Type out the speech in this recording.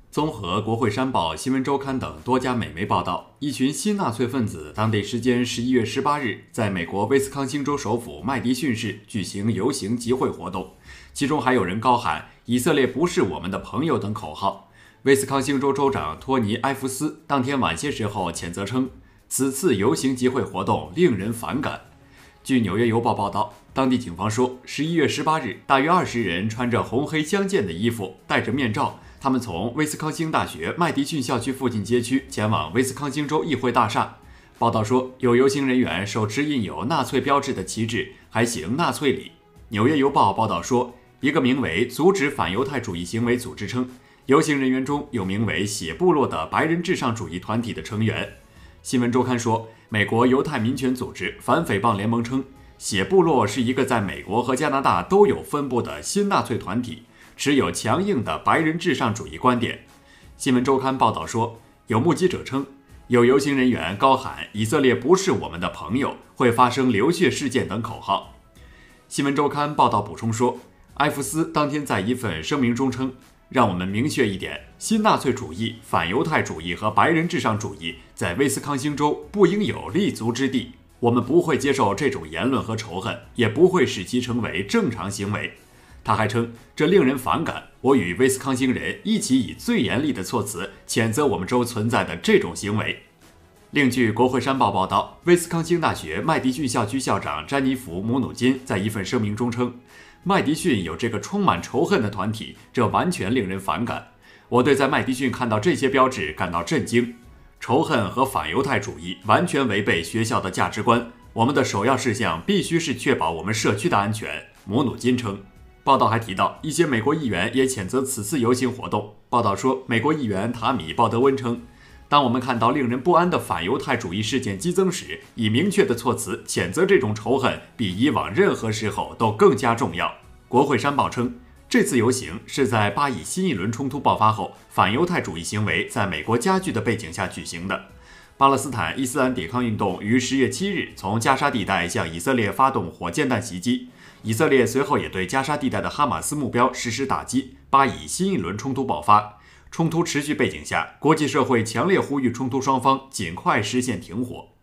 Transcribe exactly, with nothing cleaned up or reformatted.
综合国会山报、新闻周刊等多家美媒报道，一群新纳粹分子当地时间十一月十八日，在美国威斯康星州首府麦迪逊市举行游行集会活动，其中还有人高喊“以色列不是我们的朋友”等口号。威斯康星州州长托尼·埃弗斯当天晚些时候谴责称，此次游行集会活动令人反感。据《纽约邮报》报道，当地警方说，十一月十八日，大约二十人穿着红黑相间的衣服，戴着面罩。他们从威斯康星大学麦迪逊校区附近街区前往威斯康星州议会大厦。报道说，有游行人员手持印有纳粹标志的旗帜，还行纳粹礼。纽约邮报报道说，一个名为“阻止反犹太主义行为”组织称，游行人员中有名为“血部落”的白人至上主义团体的成员。新闻周刊说，美国犹太民权组织反诽谤联盟称，血部落是一个在美国和加拿大都有分布的新纳粹团体，持有强硬的白人至上主义观点。新闻周刊报道说，有目击者称，有游行人员高喊“以色列不是我们的朋友”，会发生流血事件等口号。新闻周刊报道补充说，埃弗斯当天在一份声明中称，让我们明确一点，新纳粹主义、反犹太主义和白人至上主义在威斯康星州不应有立足之地。我们不会接受这种言论和仇恨，也不会使其成为正常行为。他还称，这令人反感，我与威斯康星人一起以最严厉的措辞谴责我们州存在的这种行为。另据国会山报报道，威斯康星大学麦迪逊校区校长詹妮弗·姆努金在一份声明中称，麦迪逊有这个充满仇恨的团体，这完全令人反感。我对在麦迪逊看到这些标志感到震惊。仇恨和反犹太主义完全违背学校的价值观，我们的首要事项必须是确保我们社区的安全，姆努金称。报道还提到，一些美国议员也谴责此次游行活动。报道说，美国议员塔米·鲍德温称，当我们看到令人不安的反犹太主义事件激增时，以明确的措辞谴责这种仇恨，比以往任何时候都更加重要。国会山报称，这次游行是在巴以新一轮冲突爆发后，反犹太主义行为在美国加剧的背景下举行的。巴勒斯坦伊斯兰抵抗运动于十月七日从加沙地带向以色列发动火箭弹袭击，以色列随后也对加沙地带的哈马斯目标实施打击，巴以新一轮冲突爆发。冲突持续背景下，国际社会强烈呼吁冲突双方尽快实现停火。